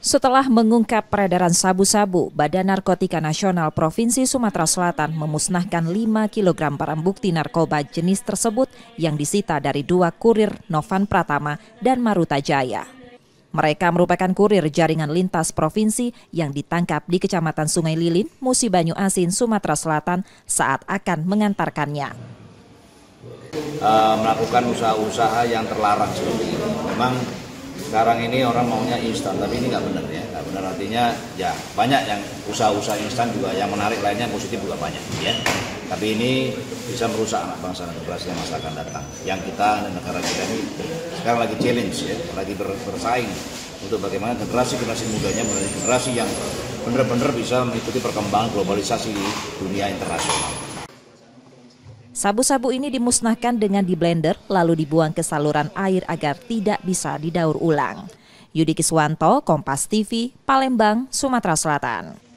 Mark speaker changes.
Speaker 1: Setelah mengungkap peredaran sabu-sabu, Badan Narkotika Nasional Provinsi Sumatera Selatan memusnahkan 5 kg barang bukti narkoba jenis tersebut yang disita dari 2 kurir Novan Pratama dan Maruta Jaya. Mereka merupakan kurir jaringan lintas provinsi yang ditangkap di Kecamatan Sungai Lilin, Musi Banyu Asin, Sumatera Selatan saat akan mengantarkannya.
Speaker 2: Melakukan usaha-usaha yang terlarang seperti ini. Memang sekarang ini orang maunya instan, tapi ini nggak benar ya. Nggak benar, artinya ya banyak yang usaha-usaha instan juga yang menarik lainnya positif juga banyak ya. Tapi ini bisa merusak anak bangsa dan generasi yang masa akan datang. Yang kita dan negara kita ini sekarang lagi challenge ya, lagi bersaing untuk bagaimana generasi mudanya menjadi generasi yang benar-benar bisa mengikuti perkembangan globalisasi di dunia internasional.
Speaker 1: Sabu-sabu ini dimusnahkan dengan diblender lalu dibuang ke saluran air agar tidak bisa didaur ulang. Yudi Kiswanto, Kompas TV, Palembang, Sumatera Selatan.